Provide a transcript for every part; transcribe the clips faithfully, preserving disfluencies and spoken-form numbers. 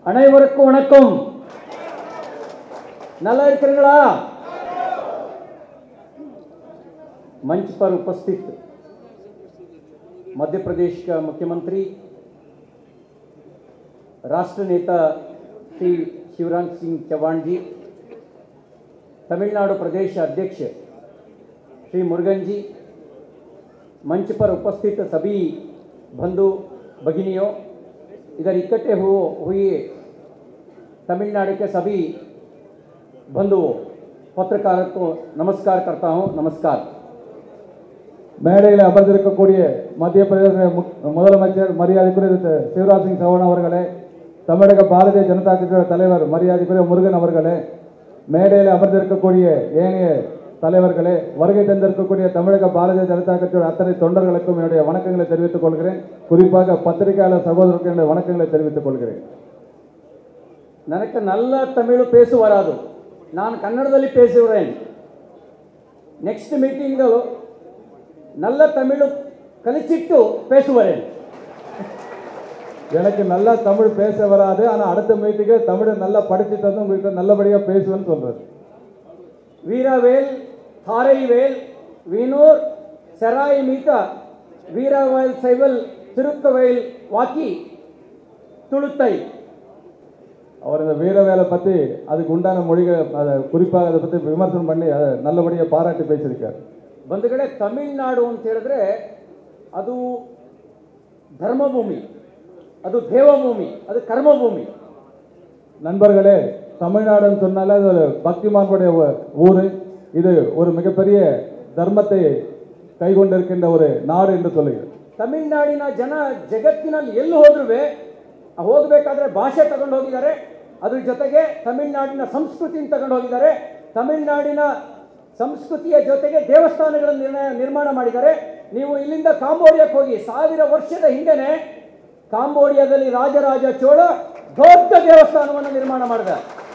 அனைவருக்கும் வணக்கம். நல்லா இருக்கிறீங்களா? मंच पर उपस्थित मध्य प्रदेश का मुख्यमंत्री, राष्ट्र नेता श्री शिवराज सिंह चौहान जी, तमिलनाडु प्रदेश अध्यक्ष श्री मुरुगन जी, मंच पर उपस्थित सभी बंधु भगिनियों, इधर इकट्ठे हो हुए तमिलनाडु के सभी बंधुओं, पत्रकारों को नमस्कार करता हूं. नमस्कार. மேடையில் அமர்ந்திருக்கக்கூடிய மத்திய பிரதேச முதலமைச்சர் மரியாதைக்குரிய சிவராஜ் சிங் சௌஹான் அவர்களே, தமிழக பாரதிய ஜனதா கட்சியோட தலைவர் மரியாதைக்குரிய முருகன் அவர்களே, மேடையில் அமர்ந்திருக்கக்கூடிய ஏனைய தலைவர்களே, வருகை தந்திருக்கக்கூடிய தமிழக பாரதிய ஜனதா கட்சியோட அத்தனை தொண்டர்களுக்கும் என்னுடைய வணக்கங்களை தெரிவித்துக் கொள்கிறேன். குறிப்பாக பத்திரிகையாளர் சகோதரருக்கு என்னுடைய வணக்கங்களை தெரிவித்துக் கொள்கிறேன். ನನಗೆ ನಲ್ಲ ತಮಿಳು ಪೇಸು ವರಾದು, ನಾನು ಕನ್ನಡದಲ್ಲಿ ಪೇಸುವರೇನು. ನೆಕ್ಸ್ಟ್ ಮೀಟಿಂಗ್ நல்ல தமிழ் கலிச்சிட்டு பேசுவாரேன். எனக்கு நல்லா தமிழ் பேச வராது, ஆனால் அடுத்த மீட்டிங்கே தமிழை நல்லா படிச்சுட்டு வந்து உங்கள்கிட்ட நல்லபடியாக பேசுவேன்னு சொல்றாரு. வீரவேல், தாரைவேல், வீனூர், செராய் மீத, வீரவேல் சைவல், திருக்கவேல் வாக்கி, துளுத்தை. அவர் இந்த வீரவேலை பற்றி அதுக்கு உண்டான மொழிகளை அதை குறிப்பாக அதை பற்றி விமர்சனம் பண்ணி அதை நல்லபடியாக பாராட்டி பேசியிருக்கார். ಬಂಧುಗಳೇ, ತಮಿಳುನಾಡು ಅಂತ ಹೇಳಿದ್ರೆ ಅದು ಧರ್ಮಭೂಮಿ, ಅದು ದೇವಭೂಮಿ, ಅದು ಕರ್ಮಭೂಮಿ. நண்பர்களே, தமிழ்நாடுன்னு சொன்னாலே அது ஒரு பக்திமான்களுடைய ஊர். இது ஒரு மிகப்பெரிய தர்மத்தை கைகொண்டிருக்கின்ற ஒரு நாடு என்று சொல்லுகிறது. ತಮಿಳುನಾಡಿನ ಜನ ಜಗತ್ತಿನಲ್ಲಿ ಎಲ್ಲಿ ಹೋದ್ರೂ ಹೋಗಬೇಕಾದ್ರೆ ಭಾಷೆ ತಗೊಂಡು ಹೋಗಿದ್ದಾರೆ, ಅದ್ರ ಜೊತೆಗೆ ತಮಿಳುನಾಡಿನ ಸಂಸ್ಕೃತಿಯನ್ನು ತಗೊಂಡು ಹೋಗಿದ್ದಾರೆ. ತಮಿಳುನಾಡಿನ ಸಂಸ್ಕೃತಿಯ ಜೊತೆಗೆ ದೇವಸ್ಥಾನಗಳನ್ನು ನಿರ್ಮಾಣ ಮಾಡಿದ್ದಾರೆ. ನೀವು ಇಲ್ಲಿಂದ ಕಾಂಬೋಡಿಯಾಕ್ಕೆ ಹೋಗಿ, ಸಾವಿರ ವರ್ಷದ ಹಿಂದೆನೆ ಕಾಂಬೋಡಿಯಾದಲ್ಲಿ ರಾಜರಾಜ ಚೋಳ ದೊಡ್ಡ ದೇವಸ್ಥಾನವನ್ನು ನಿರ್ಮಾಣ ಮಾಡಿದ.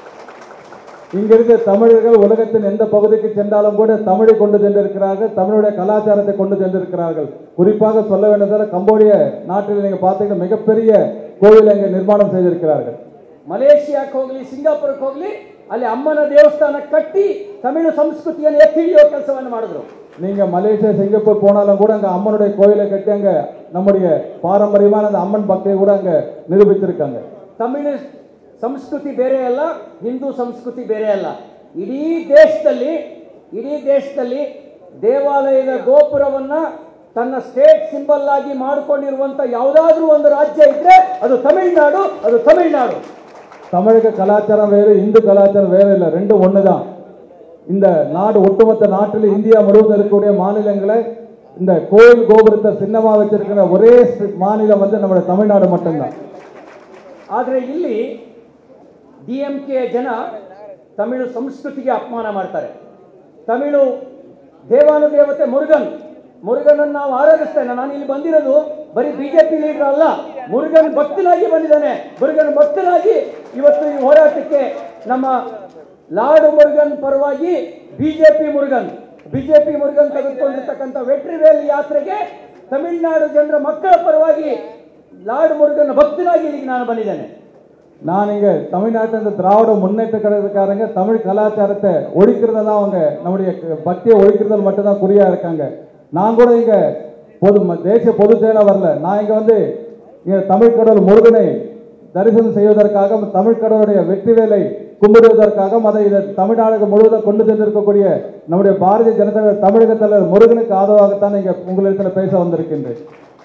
இங்கிருந்து தமிழர்கள் உலகத்தின் எந்த பகுதிக்கு சென்றாலும் கூட தமிழை கொண்டு சென்றிருக்கிறார்கள், தமிழுடைய கலாச்சாரத்தை கொண்டு சென்றிருக்கிறார்கள். குறிப்பாக சொல்ல வேண்டியதால் கம்போடிய நாட்டில் நீங்கள் பார்த்தீங்கன்னா மிகப்பெரிய கோவில் அங்கே நிர்மாணம் செய்திருக்கிறார்கள். ಮಲೇಷಿಯಾಕ್ಕೆ ಹೋಗಲಿ, ಸಿಂಗಾಪುರಕ್ಕೆ ಹೋಗಲಿ, ಅಲ್ಲಿ ಅಮ್ಮನ ದೇವಸ್ಥಾನ ಕಟ್ಟಿ ತಮಿಳು ಸಂಸ್ಕೃತಿಯನ್ನು ಎತ್ತಿ ಹಿಡಿಯೋ ಕೆಲಸವನ್ನು ಮಾಡಿದ್ರು. நீங்கள் மலேசியா சிங்கப்பூர் போனாலும் கூட அங்கே அம்மனுடைய கோயிலை கட்டி அங்கே நம்முடைய பாரம்பரியமான அந்த அம்மன் பக்தியை கூட அங்கே நிரூபித்திருக்காங்க. ತಮಿಳು ಸಂಸ್ಕೃತಿ ಬೇರೆ ಅಲ್ಲ, ಹಿಂದೂ ಸಂಸ್ಕೃತಿ ಬೇರೆ ಅಲ್ಲ. ಇಡೀ ದೇಶದಲ್ಲಿ ಇಡೀ ದೇಶದಲ್ಲಿ ದೇವಾಲಯದ ಗೋಪುರವನ್ನು ತನ್ನ ಸ್ಟೇಟ್ ಸಿಂಬಲ್ ಆಗಿ ಮಾಡಿಕೊಂಡಿರುವಂಥ ಯಾವುದಾದ್ರೂ ಒಂದು ರಾಜ್ಯ ಇದ್ರೆ ಅದು ತಮಿಳುನಾಡು, ಅದು ತಮಿಳುನಾಡು. தமிழக கலாச்சாரம் வேறு, இந்து கலாச்சாரம் வேறு இல்லை, ரெண்டும் ஒன்று தான். இந்த நாடு ஒட்டுமொத்த நாட்டில் இந்தியா முழுவதும் இருக்கக்கூடிய மாநிலங்களை இந்த கோயில் கோபுரத்தை சின்னமாக வச்சிருக்கிற ஒரே மாநிலம் வந்து நம்முடைய தமிழ்நாடு மட்டும்தான். ಆದರೆ ಇಲ್ಲಿ ಡಿ ಎಂ ಕೆ ಜನ ತಮಿಳು ಸಂಸ್ಕೃತಿಗೆ ಅಪಮಾನ ಮಾಡ್ತಾರೆ. ತಮಿಳು ದೇವಾನುದೇವತೆ ಮುರುಗನ್, ಮುರುಗನನ್ನು ನಾವು ಆರಾಧಿಸ್ತೇನೆ. ನಾನು ಇಲ್ಲಿ ಬಂದಿರೋದು ಬರೀ ಬಿಜೆಪಿ ಲೀಡರ್ ಅಲ್ಲ, ಮುರುಗನ್ ಭಕ್ತನಾಗಿ ಬಂದಿದ್ದಾನೆ. ಮುರುಗನ್ ಭಕ್ತನಾಗಿ ಇವತ್ತು ಈ ಹೋರಾಟಕ್ಕೆ ನಮ್ಮ ಲಾಡು ಮುರುಗನ್ ಪರವಾಗಿ ಬಿಜೆಪಿ ಮುರುಗನ್ ಬಿಜೆಪಿ ಮುರುಗನ್ ತೆಗೆದುಕೊಂಡಿರ್ತಕ್ಕಂಥ ವೆಟ್ರಿವೇಲ್ ಯಾತ್ರೆಗೆ ತಮಿಳುನಾಡು ಜನರ ಮಕ್ಕಳ ಪರವಾಗಿ ಲಾಡು ಮುರುಗನ್ ಭಕ್ತನಾಗಿ ಇಲ್ಲಿಗೆ ನಾನು ಬಂದಿದ್ದೇನೆ. நான் இங்கே தமிழ்நாட்டில் திராவிட முன்னேற்ற கழகக்காரங்க தமிழ் கலாச்சாரத்தை ஒழிக்கிறதெல்லாம் அவங்க நம்முடைய பக்தியை ஒழிக்கிறதில் மட்டும்தான் குறியாக இருக்காங்க. நான் கூட இங்கே பொது தேசிய பொதுச் செயலாக வரல. நான் இங்கே வந்து இங்கே தமிழ் கடவுள் முருகனை தரிசனம் செய்வதற்காக, தமிழ் கடவுளுடைய வெற்றிவேலை கும்பிடுவதற்காக அதை இதை தமிழ்நாடு முழுவதும் கொண்டு சென்றிருக்கக்கூடிய நம்முடைய பாரதிய ஜனதா தமிழக தலைவர் முருகனுக்கு ஆதரவாகத்தான் இங்கே உங்களிடத்தில் பேச வந்திருக்கின்றேன்.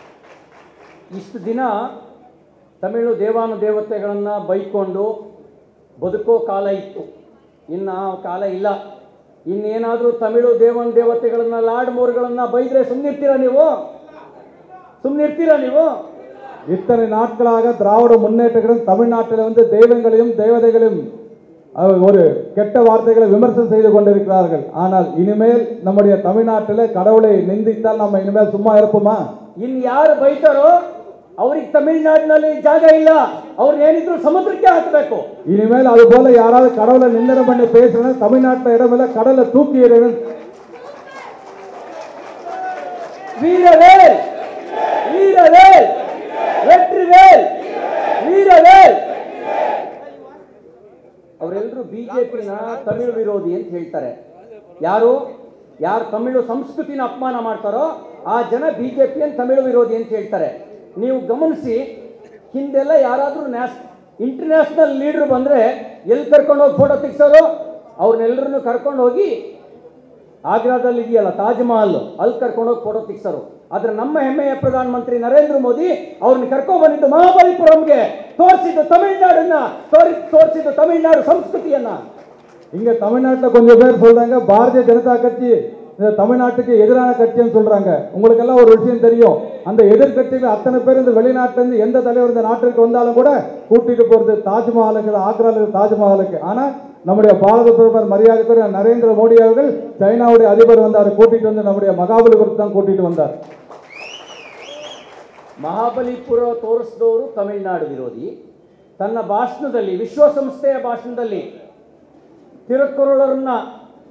ಇಷ್ಟು ದಿನ ತಮಿಳು ದೇವಾನು ದೇವತೆಗಳನ್ನು ಬೈಕೊಂಡು ಬದುಕೋ ಕಾಲ ಇತ್ತು. ಇನ್ನು ಆ ಕಾಲ ಇಲ್ಲ. ಇನ್ನೇನಾದರೂ ತಮಿಳು ದೇವನ ದೇವತೆಗಳನ್ನು, ಲಾಡ್ ಮೂರುಗಳನ್ನು ಬೈದರೆ ಸುಮ್ಮನಿರ್ತೀರಾ ನೀವು? ಸುಮ್ಮನಿರ್ತೀರಾ ನೀವು? இத்தனை நாட்களாக திராவிட முன்னேற்றங்களும் தமிழ்நாட்டில் வந்து தெய்வங்களையும் தேவதைகளையும் ஒரு கெட்ட வார்த்தைகளை விமர்சனம் செய்து கொண்டிருக்கிறார்கள். ஆனால் இனிமேல் நம்முடைய தமிழ்நாட்டில் கடவுளை நிந்தித்தால் நம்ம இனிமேல் சும்மா இருப்போமா? ಇನ್ನು ಯಾರು ಬೈತಾರೋ ಅವ್ರಿಗೆ ತಮಿಳುನಾಡಿನಲ್ಲಿ ಜಾಗ ಇಲ್ಲ, ಅವ್ರನ್ನ ಏನಿದ್ರು ಸಮುದ್ರಕ್ಕೆ ಹಾಕಬೇಕು. இனிமேல் அது போல யாராவது கடவுளை நிந்தனை பண்ணி பேசுறேன், தமிழ்நாட்டில் இடமில்ல, கடலை தூக்கி எறிவேன். வீரவேல், வீரவேல், வெற்றிவேல், வீரவேல். ಅವರೆಲ್ಲರೂ ಬಿಜೆಪಿನ ತಮಿಳು ವಿರೋಧಿ ಅಂತ ಹೇಳ್ತಾರೆ. ಯಾರು ಯಾರು ತಮಿಳು ಸಂಸ್ಕೃತಿನ ಅಪಮಾನ ಮಾಡ್ತಾರೋ ಆ ಜನ ಬಿಜೆಪಿಯನ್ನು ತಮಿಳು ವಿರೋಧಿ ಅಂತ ಹೇಳ್ತಾರೆ. ನೀವು ಗಮನಿಸಿ, ಹಿಂದೆಲ್ಲ ಯಾರಾದರೂ ನ್ಯಾಸ್ ಇಂಟರ್ನ್ಯಾಷನಲ್ ಲೀಡರ್ ಬಂದರೆ ಎಲ್ಲಿ ಕರ್ಕೊಂಡು ಹೋಗಿ ಫೋಟೋ ತೆಗ್ಸೋರು? ಅವ್ರನ್ನೆಲ್ಲರನ್ನು ಕರ್ಕೊಂಡು ಹೋಗಿ ಆಗ್ರಾದಲ್ಲಿ ಇದೆಯಲ್ಲ ತಾಜ್ ಮಹಲ್, ಅಲ್ಲಿ ಕರ್ಕೊಂಡು ಹೋಗಿ ಫೋಟೋ ತೆಗ್ಸೋರು. ಆದರೆ ನಮ್ಮ ಹೆಮ್ಮೆಯ ಪ್ರಧಾನಮಂತ್ರಿ ನರೇಂದ್ರ ಮೋದಿ ಅವ್ರನ್ನ ಕರ್ಕೊಂಡು ಬಂದಿದ್ದು ಮಹಾಬಲಿಪುರಂಗೆ, ತೋರಿಸಿದ್ದು ತಮಿಳ್ನಾಡನ್ನ, ತೋರಿ ತೋರಿಸಿದ್ದು ತಮಿಳ್ನಾಡು ಸಂಸ್ಕೃತಿಯನ್ನ. இங்க தமிழ்நாட்டுல கொஞ்சம் பேர் சொல்றாங்க பாரதிய ஜனதா கட்சி தமிழ்நாட்டுக்கு எதிரான கட்சின்னு சொல்றாங்க. உங்களுக்கு எல்லாம் ஒரு விஷயம் தெரியும், அந்த எதிர்கட்சிகள் அத்தனை பேர் இந்த வெளிநாட்டுல இருந்து எந்த தலைவர் இந்த நாட்டிற்கு வந்தாலும் கூட கூட்டிட்டு போறது தாஜ்மஹாலுக்கு, ஆக்ரால தாஜ்மஹாலுக்கு. ஆனா நம்முடைய பாரத பிரதமர் மரியாதைக்குரிய நரேந்திர மோடி அவர்கள் சைனாவுடைய அதிபர் வந்தார், கூட்டிட்டு வந்து நம்முடைய மகாபலிபுரத்து தான் கூட்டிட்டு வந்தார். ಮಹಾಬಲಿಪುರ ತೋರಿಸಿದವರು ತಮಿಳುನಾಡು ವಿರೋಧಿ. ತನ್ನ ಭಾಷಣದಲ್ಲಿ, ವಿಶ್ವಸಂಸ್ಥೆಯ ಭಾಷಣದಲ್ಲಿ ತಿರುಕ್ಕುರುಳರನ್ನ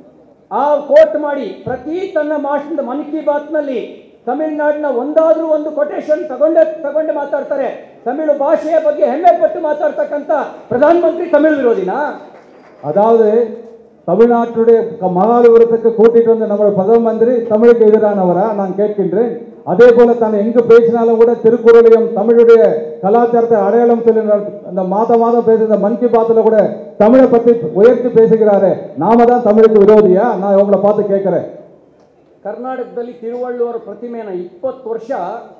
ಆ ಕೋಟ್ ಮಾಡಿ ಪ್ರತಿ ತನ್ನ ಭಾಷಣದ ಮನ್ ಕಿ ಬಾತ್ನಲ್ಲಿ ತಮಿಳುನಾಡಿನ ಒಂದಾದ್ರೂ ಒಂದು ಕೊಟೇಶನ್ ತಗೊಂಡೆ ತಗೊಂಡೆ ಮಾತಾಡ್ತಾರೆ. ತಮಿಳು ಭಾಷೆಯ ಬಗ್ಗೆ ಹೆಮ್ಮೆ ಪಟ್ಟು ಮಾತಾಡ್ತಕ್ಕಂಥ ಪ್ರಧಾನಮಂತ್ರಿ ತಮಿಳು ವಿರೋಧಿನಾ? அதாவது தமிழ்நாட்டுடைய மகாபலிபுரத்துக்கு கூட்டிட்டு வந்த நம்ம பிரதம மந்திரி தமிழுக்கு எதிரானவரா நான் கேட்கின்றேன். அதே போல தான் எங்கு பேசினாலும் கூட திருக்குறளையும் தமிழுடைய கலாச்சாரத்தை அடையாளம் சொல்லி அந்த மாத மாதம் பேசுகிற மன் கி பாத்தில் கூட தமிழை பற்றி உயர்த்தி பேசுகிறாரு. நாம தான் தமிழுக்கு விரோதியா? நான் உங்களை பார்த்து கேட்கிறேன். ಕರ್ನಾಟಕದಲ್ಲಿ ತಿರುವಳ್ಳುವರ ಪ್ರತಿಮೆನ ಇಪ್ಪತ್ತು ವರ್ಷ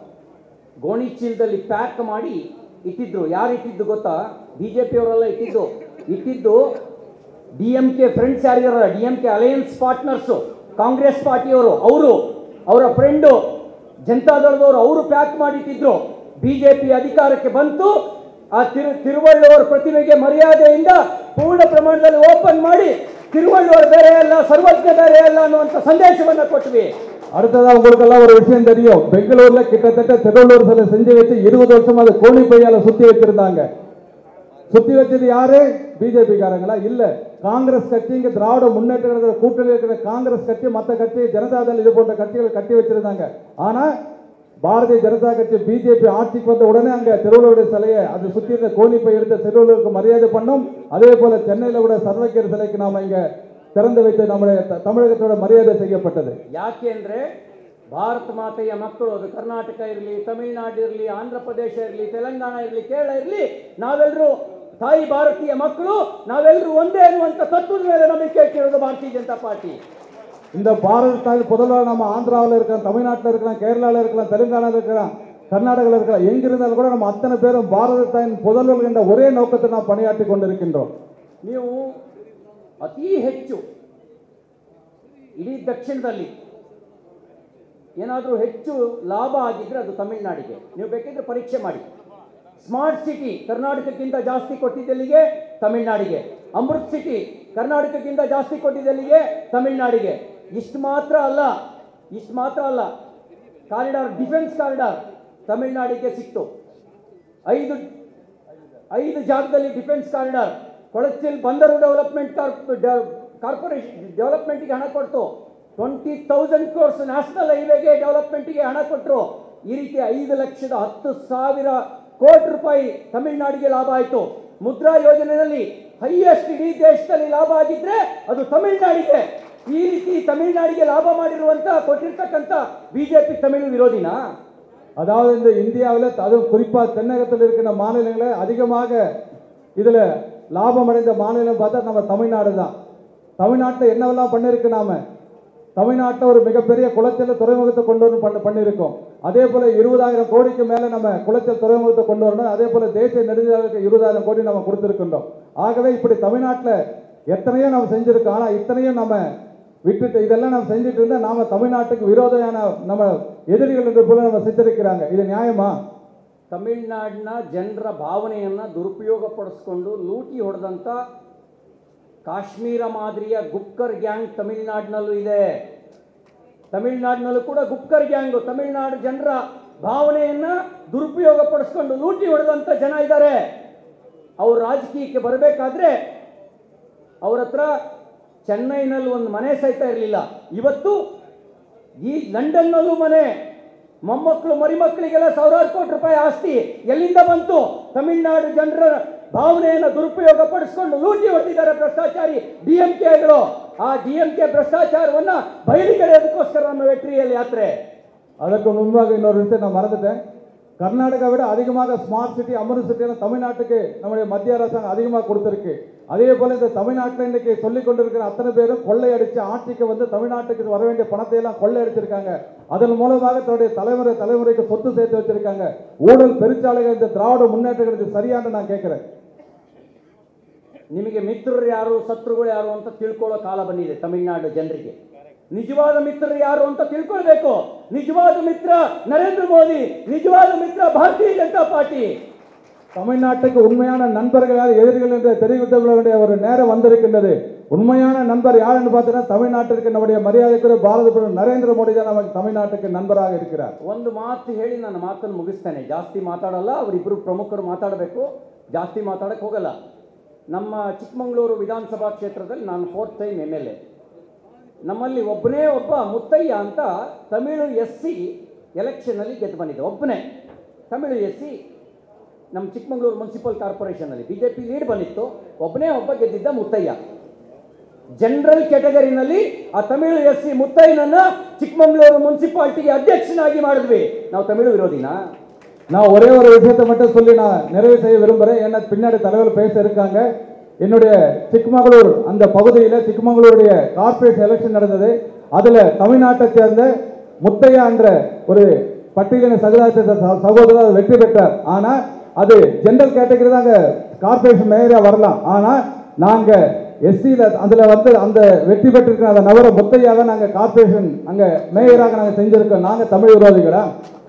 ಗೋಣಿ ಚೀಲದಲ್ಲಿ ಪ್ಯಾಕ್ ಮಾಡಿ ಇಟ್ಟಿದ್ರು. ಯಾರು ಇಟ್ಟಿದ್ದು ಗೊತ್ತಾ? ಬಿಜೆಪಿ ಅವರೆಲ್ಲ ಇಟ್ಟಿದ್ದು. ಇಟ್ಟಿದ್ದು ಡಿ ಎಂ ಕೆ ಫ್ರೆಂಡ್ಸ್ ಯಾರಿದಾರ, D M K alliance partners, Congress ಪಾರ್ಟಿಯವರು, ಅವರು ಅವರ ಫ್ರೆಂಡು ಜನತಾದಳದವರು, ಅವರು ಪ್ಯಾಕ್ ಮಾಡಿಟ್ಟಿದ್ರು. ಬಿಜೆಪಿ ಅಧಿಕಾರಕ್ಕೆ ಬಂತು, ಆ ತಿರು ತಿರುವಳ್ಳುವರ ಪ್ರತಿಮೆಗೆ ಮರ್ಯಾದೆಯಿಂದ ಪೂರ್ಣ ಪ್ರಮಾಣದಲ್ಲಿ ಓಪನ್ ಮಾಡಿ ತಿರುವಳ್ಳುವರ್ ಬೇರೆ ಅಲ್ಲ, ಸರ್ವಜ್ಞ ಬೇರೆ ಅಲ್ಲ ಅನ್ನುವಂಥ ಸಂದೇಶವನ್ನು ಕೊಟ್ವಿ. அடுத்ததா உங்களுக்கெல்லாம் ஒரு விஷயம் தெரியும், பெங்களூர்ல கிட்டத்தட்ட திருவள்ளூர் சிலை செஞ்சு வச்சு இருபது வருஷம் அது கோணி பையால சுத்தி வச்சிருந்தாங்க. சுத்தி வச்சது யாரு? பிஜேபி காரங்களா? இல்ல, காங்கிரஸ் கட்சி. இங்க திராவிட முன்னேற்ற கூட்டணி இருக்கிற காங்கிரஸ் கட்சி, மற்ற கட்சி, ஜனதாதள் இது போன்ற கட்சிகள் கட்டி வச்சிருந்தாங்க. ஆனா பாரதிய ஜனதா கட்சி பிஜேபி ஆட்சிக்கு வந்த உடனே அங்க திருவள்ளுவர் சிலையை அது சுத்தி இருந்த கோணிப்பை எடுத்த திருவள்ளுவருக்கு மரியாதை பண்ணும். அதே போல சென்னையில கூட சர்வக்கர் சிலைக்கு நாம இங்க திறந்து வைத்து நம்முடைய தமிழகத்தோட மரியாதை செய்யப்பட்டது. ಯಾಕೆ ಅಂದ್ರೆ ಭಾರತ ಮಾತೆಯ ಮಕ್ಕಳು, ಅದು ಕರ್ನಾಟಕ ಇರಲಿ, ತಮಿಳುನಾಡು ಇರಲಿ, ಆಂಧ್ರ ಪ್ರದೇಶ ಇರಲಿ, ತೆಲಂಗಾಣ ಇರಲಿ, ಕೇರಳ ಇರಲಿ, ನಾವೆಲ್ಲರೂ ತಾಯಿ ಭಾರತೀಯ ಮಕ್ಕಳು, ನಾವೆಲ್ಲರೂ ಒಂದೇ ಅನ್ನುವಂಥ ತತ್ವದ ಮೇಲೆ ನಂಬಿಕೆ ಇಟ್ಟಿರೋದು ಭಾರತೀಯ ಜನತಾ ಪಾರ್ಟಿ. இந்த பாரத தாய் புதல்வர் நம்ம ஆந்திராவில் இருக்கலாம், தமிழ்நாட்டில் இருக்கலாம், கேரளாவில் இருக்கலாம், தெலுங்கானாவில் இருக்கலாம், கர்நாடகாவில் இருக்கலாம், எங்கிருந்தாலும் கூட நம்ம அத்தனை பேரும் பாரத தாயின் புதல்வர்கள் என்ற ஒரே நோக்கத்தை நாம் பணியாற்றி கொண்டிருக்கின்றோம். ನೀವು ಅತಿ ಹೆಚ್ಚು ಇಡೀ ದಕ್ಷಿಣದಲ್ಲಿ ಏನಾದರೂ ಹೆಚ್ಚು ಲಾಭ ಆಗಿದ್ರೆ ಅದು ತಮಿಳುನಾಡಿಗೆ. ನೀವು ಬೇಕಿದ್ರೆ ಪರೀಕ್ಷೆ ಮಾಡಿ. ಸ್ಮಾರ್ಟ್ ಸಿಟಿ ಕರ್ನಾಟಕಕ್ಕಿಂತ ಜಾಸ್ತಿ ಕೊಟ್ಟಿದ್ದೆಲ್ಲಿಗೆ? ತಮಿಳುನಾಡಿಗೆ. ಅಮೃತ್ ಸಿಟಿ ಕರ್ನಾಟಕಕ್ಕಿಂತ ಜಾಸ್ತಿ ಕೊಟ್ಟಿದ್ದೆಲ್ಲಿಗೆ? ತಮಿಳುನಾಡಿಗೆ. ಇಷ್ಟು ಮಾತ್ರ ಅಲ್ಲ, ಇಷ್ಟು ಮಾತ್ರ ಅಲ್ಲ, ಕಾರಿಡಾರ್, ಡಿಫೆನ್ಸ್ ಕಾರಿಡಾರ್ ತಮಿಳುನಾಡಿಗೆ ಸಿಕ್ತು. ಐದು ಐದು ಜಾಗದಲ್ಲಿ ಡಿಫೆನ್ಸ್ ಕಾರಿಡಾರ್. ಕೊಳಚಿಲ್ ಬಂದರು ಡೆವಲಪ್ಮೆಂಟ್ ಕಾರ್ಪೊರೇಷನ್ ಡೆವಲಪ್ಮೆಂಟ್ಗೆ ಹಣ ಕೊಡ್ತು. ಟ್ವೆಂಟಿ ತೌಸಂಡ್ ಕ್ರೋರ್ಸ್ ನ್ಯಾಷನಲ್ ಹೈವೇಗೆ ಡೆವಲಪ್ಮೆಂಟ್ಗೆ ಹಣ ಕೊಟ್ಟರು. ಈ ರೀತಿ ಐದು ಲಕ್ಷದ ಹತ್ತು ಸಾವಿರ ಕೋಟಿ ರೂಪಾಯಿ ತಮಿಳುನಾಡಿಗೆ ಲಾಭ ಆಯಿತು. ಮುದ್ರಾ ಯೋಜನೆಯಲ್ಲಿ ಹೈಯೆಸ್ಟ್ ಇಡೀ ದೇಶದಲ್ಲಿ ಲಾಭ ಆಗಿದ್ರೆ ಅದು ತಮಿಳುನಾಡಿಗೆ. ಈ ರೀತಿ ತಮಿಳುನಾಡಿಗೆ ಲಾಭ ಮಾಡಿರುವಂತ ಕೊಟ್ಟಿರ್ತಕ್ಕಂಥ ಬಿಜೆಪಿ ತಮಿಳು ವಿರೋಧಿನಾ? அதாவது இந்த இந்தியாவில் அதுவும் குறிப்பா தென்னகத்தில் இருக்கிற மாநிலங்களை அதிகமாக இதுல லாபம் அடைந்த மாநிலம் பார்த்தா நம்ம தமிழ்நாடு தான். தமிழ்நாட்டில் என்னவெல்லாம் பண்ணிருக்கு? நாம தமிழ்நாட்டில் ஒரு மிகப்பெரிய குளச்சல் துறைமுகத்தை கொண்டு வந்து பண்ண பண்ணியிருக்கோம். அதே போல இருபதாயிரம் கோடிக்கு மேலே நம்ம குளச்சல் துறைமுகத்தை கொண்டு வரணும். அதே போல தேசிய நெடுஞ்சாலைக்கு இருபதாயிரம் கோடி நம்ம கொடுத்துருக்கின்றோம். ஆகவே இப்படி தமிழ்நாட்டில் எத்தனையோ நம்ம செஞ்சிருக்கோம். ஆனால் இத்தனையும் நம்ம விட்டுட்டு இதெல்லாம் நம்ம செஞ்சுட்டு இருந்தால் நாம தமிழ்நாட்டுக்கு விரோதையான நம்ம எதிரிகள் என்று போல நம்ம சித்தரிக்கிறாங்க. இது நியாயமா? ತಮಿಳುನಾಡಿನ ಜನರ ಭಾವನೆಯನ್ನು ದುರುಪಯೋಗ ಪಡಿಸ್ಕೊಂಡು ಲೂಟಿ ಹೊಡೆದಂಥ ಕಾಶ್ಮೀರ ಮಾದರಿಯ ಗುಪ್ಕರ್ ಗ್ಯಾಂಗ್ ತಮಿಳುನಾಡಿನಲ್ಲೂ ಇದೆ. ತಮಿಳುನಾಡಿನಲ್ಲೂ ಕೂಡ ಗುಪ್ಕರ್ ಗ್ಯಾಂಗು ತಮಿಳುನಾಡು ಜನರ ಭಾವನೆಯನ್ನು ದುರುಪಯೋಗ ಪಡಿಸ್ಕೊಂಡು ಲೂಟಿ ಹೊಡೆದಂಥ ಜನ ಇದ್ದಾರೆ. ಅವರು ರಾಜಕೀಯಕ್ಕೆ ಬರಬೇಕಾದ್ರೆ ಅವ್ರ ಹತ್ರ ಚೆನ್ನೈನಲ್ಲಿ ಒಂದು ಮನೆ ಸಹಿತ ಇರಲಿಲ್ಲ. ಇವತ್ತು ಈ ಲಂಡನ್ನಲ್ಲೂ ಮನೆ, ಮೊಮ್ಮಕ್ಕಳು ಮರಿಮಕ್ಕಳಿಗೆಲ್ಲ ಸಾವಿರಾರು ಕೋಟಿ ರೂಪಾಯಿ ಆಸ್ತಿ ಎಲ್ಲಿಂದ ಬಂತು? ತಮಿಳುನಾಡು ಜನರ ಭಾವನೆಯನ್ನು ದುರುಪಯೋಗ ಪಡಿಸ್ಕೊಂಡು ಲೂಟಿ ಹೊಟ್ಟಿದ್ದಾರೆ ಭ್ರಷ್ಟಾಚಾರಿ ಡಿ ಎಂ ಕೆಗಳು. ಆ ಡಿ ಎಂ ಕೆ ಭ್ರಷ್ಟಾಚಾರವನ್ನ ಬಯಲಿಗೆಳೆಯೋದಕ್ಕೋಸ್ಕರ ನಮ್ಮ வெற்றிவேல் யாத்திரை. அதற்கு முன்பாக இன்னொரு விஷயம் நான் மறந்துட்டேன். கர்நாடகா விட அதிகமாக ஸ்மார்ட் சிட்டி அமர்ந்த சிட்டியெல்லாம் தமிழ்நாட்டுக்கு நம்முடைய மத்திய அரசாங்கம் அதிகமாக கொடுத்துருக்கு. அதே போல இந்த தமிழ்நாட்டில் இன்றைக்கு சொல்லிக் கொண்டிருக்கிற அத்தனை பேரும் கொள்ளையடிச்சு ஆட்சிக்கு வந்து தமிழ்நாட்டுக்கு வர வேண்டிய பணத்தை எல்லாம் கொள்ளையடிச்சிருக்காங்க. அதன் மூலமாக தன்னுடைய தலைமுறை தலைமுறைக்கு சொத்து சேர்த்து வச்சிருக்காங்க. ஊழல் பெருச்சாலைகள் இந்த திராவிட முன்னேற்றங்களுக்கு சரியான நான் கேட்கிறேன். ನಿಮಗೆ ಮಿತ್ರರು ಯಾರು ಶತ್ರುಗಳು ಯಾರು ಅಂತ ತಿಳ್ಕೊಳ್ಳೋ ಕಾಲ ಬಂದಿದೆ ತಮಿಳುನಾಡು ಜನರಿಗೆ. ನಿಜವಾದ ಮಿತ್ರರು ಯಾರು ಅಂತ ತಿಳ್ಕೊಳ್ಬೇಕು. ನಿಜವಾದ ಮಿತ್ರ ನರೇಂದ್ರ ಮೋದಿ, ನಿಜವಾದ ಮಿತ್ರ ಭಾರತೀಯ ಜನತಾ ಪಾರ್ಟಿ. தமிழ்நாட்டுக்கு உண்மையான நண்பர்கள் யார் எதிரிகள் என்று தெரிவித்த வேண்டிய ஒரு நேரம் வந்திருக்கின்றது. உண்மையான நண்பர் யார் என்று பார்த்தீங்கன்னா தமிழ்நாட்டிற்கு நம்முடைய மரியாதைக்குரிய பாரத பிரதமர் நರೇಂದ್ರ ಮೋದಿ தான் நமக்கு தமிழ்நாட்டுக்கு நண்பராக இருக்கிறார். ಒಂದು ಮಾತು ಹೇಳಿ ನನ್ನ ಮಾತನ್ನು ಮುಗಿಸ್ತೇನೆ. ಜಾಸ್ತಿ ಮಾತಾಡಲ್ಲ, ಅವರಿಬ್ಬರು ಪ್ರಮುಖರು ಮಾತಾಡಬೇಕು, ಜಾಸ್ತಿ ಮಾತಾಡಕ್ಕೆ ಹೋಗಲ್ಲ. ನಮ್ಮ ಚಿಕ್ಕಮಗಳೂರು ವಿಧಾನಸಭಾ ಕ್ಷೇತ್ರದಲ್ಲಿ ನಾನು fourth time M L A. ನಮ್ಮಲ್ಲಿ ಒಬ್ಬನೇ ಒಬ್ಬ ಮುತ್ತಯ್ಯ ಅಂತ ತಮಿಳು ಎಸ್ ಸಿ ಎಲೆಕ್ಷನಲ್ಲಿ ಗೆದ್ದು ಬಂದಿದ್ದೆ. ಒಬ್ಬನೇ ತಮಿಳು ಎಸ್ ಸಿ ನಮ್ಮ ಚಿಕ್ಕಮಗಳೂರು ಮುನ್ಸಿಪಲ್ ಕಾರ್ಪೊರೇಷನಲ್ಲಿ ಬಿ ಜೆ ಪಿ ಲೀಡ್ ಬಂದಿತ್ತು. ಒಬ್ಬನೇ ಒಬ್ಬ ಗೆದ್ದಿದ್ದ ಮುತ್ತಯ್ಯ. ಜನರಲ್ ಕ್ಯಾಟಗರಿನಲ್ಲಿ ಆ ತಮಿಳು ಎಸ್ ಸಿ ಮುತ್ತಯ್ಯನನ್ನ ಚಿಕ್ಕಮಗಳೂರು ಮುನ್ಸಿಪಾಲಿಟಿಗೆ ಅಧ್ಯಕ್ಷನಾಗಿ ಮಾಡಿದ್ವಿ. ನಾವು ತಮಿಳು ವಿರೋಧಿನಾ? நான் ஒரே ஒரு விஷயத்தை மட்டும் சொல்லி நான் நிறைவு செய்ய விரும்புகிறேன். ஏன்னா பின்னாடி தலைவர் பேச இருக்காங்க. என்னுடைய சிக்மங்களூர் அந்த பகுதியில் சிக்மங்களூருடைய கார்ப்பரேட் எலெக்ஷன் நடந்தது. அதில் தமிழ்நாட்டை சேர்ந்த முத்தையா என்ற ஒரு பட்டியலின சமுதாயத்தை சகோதரர் வெற்றி பெற்றார். ஆனால் அது ஜெனரல் கேட்டகரி தாங்க கார்ப்பரேஷன் மேயராக வரலாம். ஆனால் நாங்கள் எஸ்சியில் அதில் வந்து அந்த வெற்றி பெற்றிருக்கிற அந்த நபரை முத்தையாவை நாங்கள் கார்ப்பரேஷன் அங்கே மேயராக நாங்கள் செஞ்சுருக்கோம். நாங்கள் தமிழ் விரோதிகளா?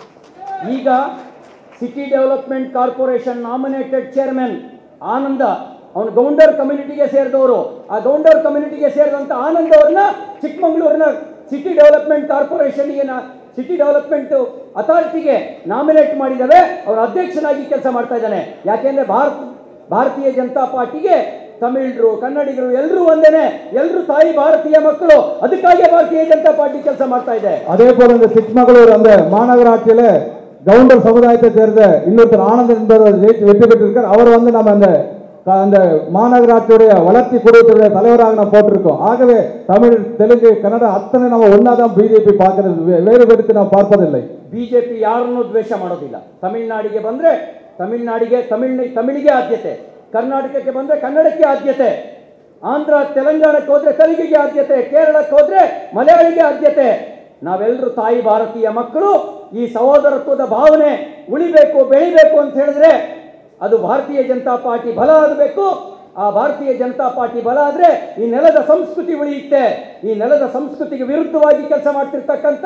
ಈಗ city development corporation nominated chairman Ananda, ಅವನು ಗೌಂಡರ್ ಕಮ್ಯುನಿಟಿಗೆ ಸೇರಿದವರು. ಆ ಗೌಂಡರ್ ಕಮ್ಯುನಿಟಿಗೆ ಸೇರಿದಂಥ ಆನಂದ್ ಅವ್ರನ್ನ ಚಿಕ್ಕಮಗಳೂರಿನ ಸಿಟಿ ಡೆವಲಪ್ಮೆಂಟ್ ಕಾರ್ಪೊರೇಷನ್ಗೆ ಸಿಟಿ ಡೆವಲಪ್ಮೆಂಟ್ ಅಥಾರಿಟಿಗೆ ನಾಮಿನೇಟ್ ಮಾಡಿದ್ದಾವೆ. ಅವರ ಅಧ್ಯಕ್ಷನಾಗಿ ಕೆಲಸ ಮಾಡ್ತಾ ಇದ್ದಾನೆ. ಯಾಕೆಂದ್ರೆ ಭಾರತ ಭಾರತೀಯ ಜನತಾ ಪಾರ್ಟಿಗೆ ತಮಿಳರು ಕನ್ನಡಿಗರು ಎಲ್ಲರೂ ಒಂದೇನೆ, ಎಲ್ಲರೂ ತಾಯಿ ಭಾರತೀಯ ಮಕ್ಕಳು. ಅದಕ್ಕಾಗಿ ಭಾರತೀಯ ಜನತಾ ಪಾರ್ಟಿ ಕೆಲಸ ಮಾಡ್ತಾ ಇದೆ. அதே போல இந்த சிக்மகளூர் அந்த மாநகராட்சியில கவுண்டர் சமுதாயத்தை சேர்ந்த இன்னொருத்தர் ஆனந்த் என்பவர் வெற்றி பெற்றிருக்கார். அவர் வந்து நம்ம அந்த அந்த மாநகராட்சியுடைய வளர்ச்சி குழுவுடைய தலைவராக நம்ம போட்டிருக்கோம். ஆகவே தமிழ் தெலுங்கு கன்னட அத்தனை நம்ம ஒன்னாதான் பிஜேபி பார்க்கிறது, வேறுபடுத்தி ನಾವು பார்ப்பதில்லை. ಬಿಜೆಪಿ ಯಾರನ್ನೂ ದ್ವೇಷ ಮಾಡೋದಿಲ್ಲ. ತಮಿಳುನಾಡಿಗೆ ಬಂದ್ರೆ ತಮಿಳುನಾಡಿಗೆ ತಮಿಳ್ ತಮಿಳಿಗೆ ಆದ್ಯತೆ, ಕರ್ನಾಟಕಕ್ಕೆ ಬಂದ್ರೆ ಕನ್ನಡಕ್ಕೆ ಆದ್ಯತೆ, ಆಂಧ್ರ ತೆಲಂಗಾಣಕ್ಕೆ ಹೋದ್ರೆ ತೆಲುಗಿಗೆ ಆದ್ಯತೆ, ಕೇರಳಕ್ಕೆ ಹೋದ್ರೆ ಮಲಯಾಳಿಗೆ ಆದ್ಯತೆ. ನಾವೆಲ್ಲರೂ ತಾಯಿ ಭಾರತೀಯ ಮಕ್ಕಳು. ಈ ಸಹೋದರತ್ವದ ಭಾವನೆ ಉಳಿಬೇಕು, ಬೆಳಿಬೇಕು ಅಂತ ಹೇಳಿದ್ರೆ ಅದು ಭಾರತೀಯ ಜನತಾ ಪಾರ್ಟಿ ಬಲ ಆಗಬೇಕು. ಆ ಭಾರತೀಯ ಜನತಾ ಪಾರ್ಟಿ ಬಲ ಆದ್ರೆ ಈ ನೆಲದ ಸಂಸ್ಕೃತಿ ಉಳಿಯುತ್ತೆ. ಈ ನೆಲದ ಸಂಸ್ಕೃತಿಗೆ ವಿರುದ್ಧವಾಗಿ ಕೆಲಸ ಮಾಡ್ತಿರ್ತಕ್ಕಂಥ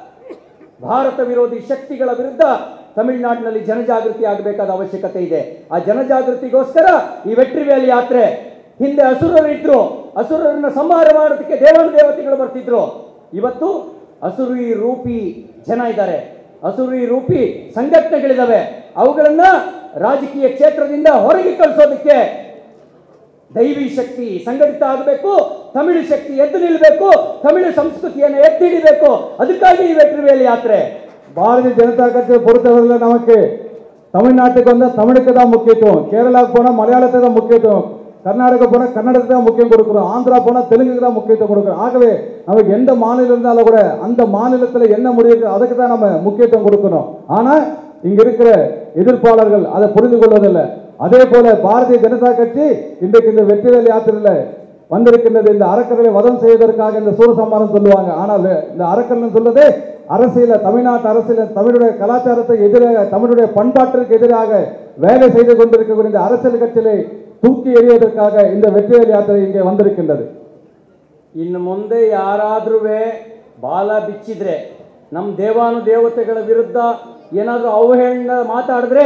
ಭಾರತ ವಿರೋಧಿ ಶಕ್ತಿಗಳ ವಿರುದ್ಧ ತಮಿಳುನಾಡಿನಲ್ಲಿ ಜನಜಾಗೃತಿ ಆಗಬೇಕಾದ ಅವಶ್ಯಕತೆ ಇದೆ. ಆ ಜನಜಾಗೃತಿಗೋಸ್ಕರ ಈ ವೆಟ್ರಿವೇಲ್ ಯಾತ್ರೆ. ಹಿಂದೆ ಅಸುರರಿದ್ರು, ಅಸುರರನ್ನ ಸಂಹಾರ ಮಾಡೋದಕ್ಕೆ ದೇವಾನು ದೇವತೆಗಳು ಬರ್ತಿದ್ರು. ಇವತ್ತು ಅಸುರಿ ರೂಪಿ ಜನ ಇದ್ದಾರೆ, ಅಸುರಿ ರೂಪಿ ಸಂಘಟನೆಗಳಿದ್ದಾವೆ. ಅವುಗಳನ್ನ ರಾಜಕೀಯ ಕ್ಷೇತ್ರದಿಂದ ಹೊರಗೆ ಕಳಿಸೋದಕ್ಕೆ ದೈವಿ ಶಕ್ತಿ ಸಂಘಟಿತ ಆಗಬೇಕು, ತಮಿಳು ಶಕ್ತಿ ಎದ್ದು ನಿಲ್ಲಬೇಕು, ತಮಿಳು ಸಂಸ್ಕೃತಿಯನ್ನು ಎತ್ತಿ ಹಿಡಿಬೇಕು. ಅದಕ್ಕಾಗಿ ಈ வெற்றிவேல் யாத்திரை. பாரதிய ஜனதா கட்சியை பொறுத்தவரையில் நமக்கு தமிழ்நாட்டுக்கு வந்தால் தமிழுக்கு தான் முக்கியத்துவம், கேரளாவுக்கு போனால் மலையாளத்துக்கு தான் முக்கியத்துவம், கர்நாடகா போனால் கன்னடத்துக்கு தான் முக்கியம் கொடுக்குறோம், ஆந்திரா போனால் தெலுங்குக்கு தான் முக்கியத்துவம் கொடுக்குறோம். ஆகவே நமக்கு எந்த மாநிலம் இருந்தாலும் கூட அந்த மாநிலத்தில் என்ன முடியுது அதுக்கு தான் நம்ம முக்கியத்துவம் கொடுக்கணும். ஆனால் இங்க இருக்கிற எதிர்ப்பாளர்கள் அதை புரிந்து கொள்வதில்லை. அதே போல பாரதிய ஜனதா கட்சி இன்றைக்கு இந்த வெற்றிவேல் யாத்திரையில் வந்திருக்கின்றது. இந்த அரக்கர்களை வதம் செய்வதற்காக இந்த சூரசம்மாரம் சொல்லுவாங்க. ஆனால் இந்த அரக்கர்கள் சொல்றது அரசியல, தமிழ்நாட்டு அரசியல தமிழுடைய கலாச்சாரத்துக்கு எதிராக, தமிழுடைய பண்பாட்டிற்கு எதிராக வேலை செய்து கொண்டிருக்கக்கூடிய இந்த அரசியல் கட்சியை தூக்கி எறிவதற்காக இந்த வெற்றிவேல் யாத்திரை இங்கே வந்திருக்கின்றது. ಇನ್ನು ಮುಂದೆ ಯಾರಾದ್ರೂ ಬಾಲ ಬಿಚ್ಚಿದ್ರೆ, ನಮ್ಮ ದೇವಾನು ದೇವತೆಗಳ ವಿರುದ್ಧ ಏನಾದರೂ ಅವಹೇಳನ ಮಾತಾಡಿದ್ರೆ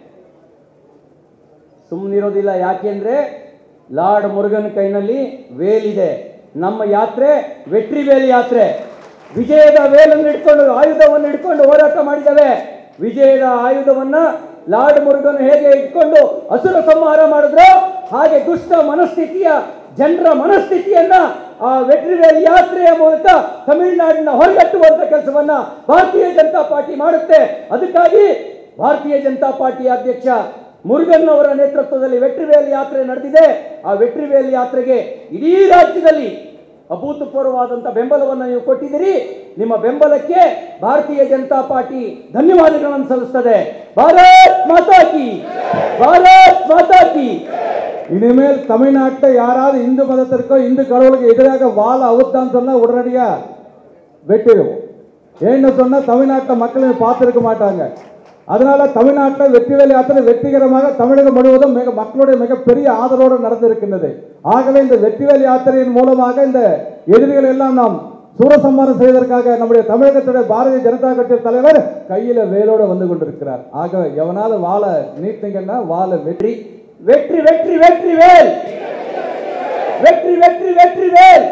ಸುಮ್ಮನಿರೋದಿಲ್ಲ. ಯಾಕೆಂದ್ರೆ ಲಾರ್ಡ್ ಮುರುಗನ್ ಕೈನಲ್ಲಿ ವೇಲಿದೆ. ನಮ್ಮ ಯಾತ್ರೆ ವೆಟ್ರಿವೇಲ್ ಯಾತ್ರೆ. ವಿಜಯದ ವೇಲನ್ನು ಹಿಡ್ಕೊಂಡು, ಆಯುಧವನ್ನು ಹಿಡ್ಕೊಂಡು ಹೋರಾಟ ಮಾಡಿದ್ದೇವೆ. ವಿಜಯದ ಆಯುಧವನ್ನ ಲಾರ್ಡ್ ಮುರುಗನ್ ಹೇಗೆ ಇಟ್ಕೊಂಡು ಅಸುರ ಸಂಹಾರ ಮಾಡಿದ್ರು, ಹಾಗೆ ದುಷ್ಟ ಮನಸ್ಥಿತಿಯ ಜನರ ಮನಸ್ಥಿತಿಯನ್ನ ಆ ವೆಟ್ರಿವೇಲ್ ಯಾತ್ರೆಯ ಮೂಲಕ ತಮಿಳುನಾಡಿನ ಹೊರಗಟ್ಟುವಂತ ಕೆಲಸವನ್ನ ಭಾರತೀಯ ಜನತಾ ಪಾರ್ಟಿ ಮಾಡುತ್ತೆ. ಅದಕ್ಕಾಗಿ ಭಾರತೀಯ ಜನತಾ ಪಾರ್ಟಿಯ ಅಧ್ಯಕ್ಷ ಮುರುಗನ್ ಅವರ ನೇತೃತ್ವದಲ್ಲಿ ವೆಟ್ರಿವೇಲ್ ಯಾತ್ರೆ ನಡೆದಿದೆ. ಆ ವೆಟ್ರಿವೇಲ್ ಯಾತ್ರೆಗೆ ಇಡೀ ರಾಜ್ಯದಲ್ಲಿ ಅಭೂತಪೂರ್ವವಾದಂಥ ಬೆಂಬಲವನ್ನು ನೀವು ಕೊಟ್ಟಿದ್ದೀರಿ. ನಿಮ್ಮ ಬೆಂಬಲಕ್ಕೆ ಭಾರತೀಯ ಜನತಾ ಪಾರ್ಟಿ ಧನ್ಯವಾದಗಳನ್ನು ಸಲ್ಲಿಸುತ್ತದೆ. ಭಾರತ್ ಮಾತಾ ಕಿ, ಭಾರತ್ ಮಾತಾ ಕಿ. இனிமேல் தமிழ்நாட்டில் யாராவது இந்து மதத்திற்கோ இந்து கடவுளுக்கு எதிராக வாழ அவுத்தான்னு சொன்னா உடனடியா வெட்டிடுவோம். ஏன்னு சொன்னா தமிழ்நாட்டில் மக்கள் பார்த்திருக்க மாட்டாங்க. அதனால தமிழ்நாட்டில் வெற்றிவேல் யாத்திரை வெற்றிகரமாக தமிழகம் முழுவதும் மிக மக்களுடைய மிகப்பெரிய ஆதரவோடு நடந்திருக்கின்றது. ஆகவே இந்த வெற்றிவேல் யாத்திரையின் மூலமாக இந்த எதிரிகள் எல்லாம் நாம் சூரசம்மாரம் செய்வதற்காக நம்முடைய தமிழகத்துடைய பாரதிய ஜனதா கட்சி தலைவர் கையில வேலோடு வந்து கொண்டிருக்கிறார். ஆகவே எவனாவது வாழ நீட்டிங்கன்னா வாழ வெற்றி வெற்றி வெற்றி வெற்றி வேல், வெற்றி வெற்றி வெற்றி வேல்.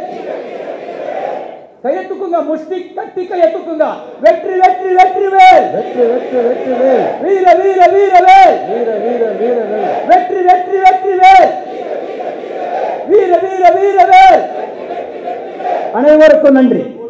கையை தூக்குங்க, முஷ்டி கட்டி கையை தூக்குங்க. வெற்றி வெற்றி வெற்றி வேல், வெற்றி வெற்றி வெற்றி வேல், வீர வீர வீர வேல், வீர வீர வீர வேல், வெற்றி வெற்றி வெற்றி வேல், வீர வீர வீர வேல். அனைவருக்கும் நன்றி.